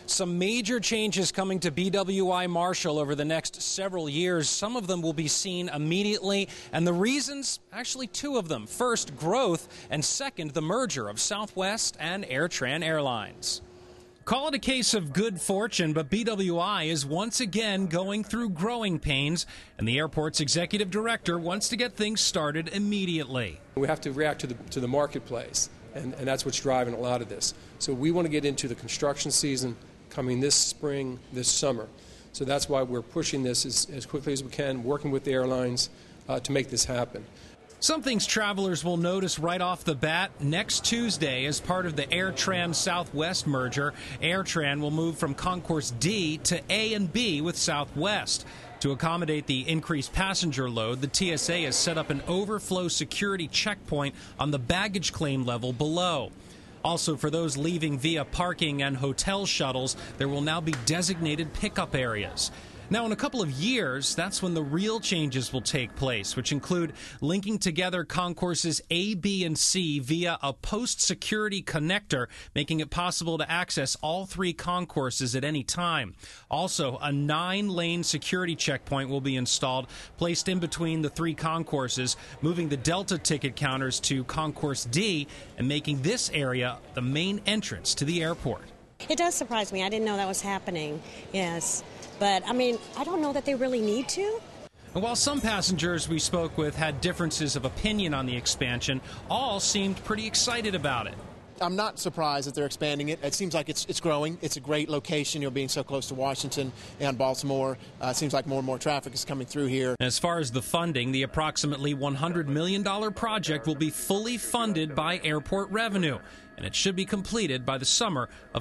Some major changes coming to BWI Marshall over the next several years. Some of them will be seen immediately, and the reasons, actually two of them. First, growth, and second, the merger of Southwest and AirTran Airlines. Call it a case of good fortune, but BWI is once again going through growing pains, and the airport's executive director wants to get things started immediately. We have to react to the marketplace, and that's what's driving a lot of this. So we want to get into the construction season coming this spring, this summer. So that's why we're pushing this as quickly as we can, working with the airlines to make this happen. Some things travelers will notice right off the bat. Next Tuesday, as part of the AirTran Southwest merger, AirTran will move from Concourse D to A and B with Southwest. To accommodate the increased passenger load, the TSA has set up an overflow security checkpoint on the baggage claim level below. Also, for those leaving via parking and hotel shuttles, there will now be designated pickup areas. Now, in a couple of years, that's when the real changes will take place, which include linking together concourses A, B, and C via a post-security connector, making it possible to access all three concourses at any time. Also, a 9-lane security checkpoint will be installed, placed in between the three concourses, moving the Delta ticket counters to Concourse D and making this area the main entrance to the airport. It does surprise me. I didn't know that was happening, yes. But, I mean, I don't know that they really need to. And while some passengers we spoke with had differences of opinion on the expansion, all seemed pretty excited about it. I'm not surprised that they're expanding it. It seems like it's growing. It's a great location, being so close to Washington and Baltimore. It seems like more and more traffic is coming through here. As far as the funding, the approximately $100 million project will be fully funded by airport revenue, and it should be completed by the summer of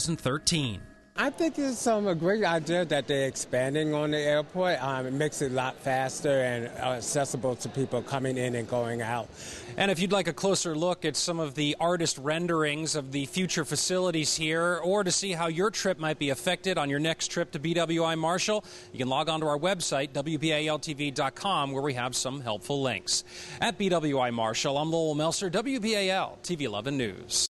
2013. I think it's a great idea that they're expanding on the airport. It makes it a lot faster and accessible to people coming in and going out. And if you'd like a closer look at some of the artist renderings of the future facilities here, or to see how your trip might be affected on your next trip to BWI Marshall, you can log on to our website, WBAL-TV.com, where we have some helpful links. At BWI Marshall, I'm Lowell Melser, WBAL-TV 11 News.